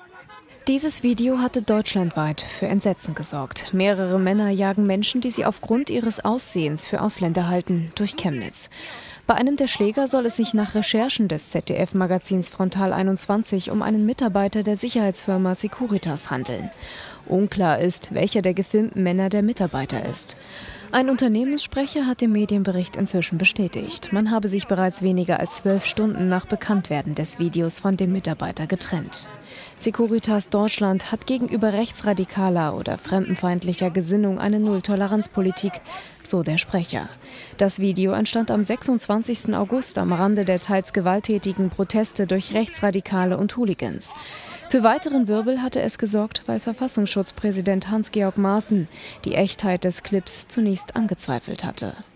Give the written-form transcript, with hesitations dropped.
Dieses Video hatte deutschlandweit für Entsetzen gesorgt. Mehrere Männer jagen Menschen, die sie aufgrund ihres Aussehens für Ausländer halten, durch Chemnitz. Bei einem der Schläger soll es sich nach Recherchen des ZDF-Magazins Frontal 21 um einen Mitarbeiter der Sicherheitsfirma Securitas handeln. Unklar ist, welcher der gefilmten Männer der Mitarbeiter ist. Ein Unternehmenssprecher hat den Medienbericht inzwischen bestätigt. Man habe sich bereits weniger als 12 Stunden nach Bekanntwerden des Videos von dem Mitarbeiter getrennt. Securitas Deutschland hat gegenüber rechtsradikaler oder fremdenfeindlicher Gesinnung eine Null-Toleranz-Politik, so der Sprecher. Das Video entstand am 26. August am Rande der teils gewalttätigen Proteste durch Rechtsradikale und Hooligans. Für weiteren Wirbel hatte es gesorgt, weil Verfassungsschutzpräsident Hans-Georg Maaßen die Echtheit des Clips zunächst angezweifelt hatte.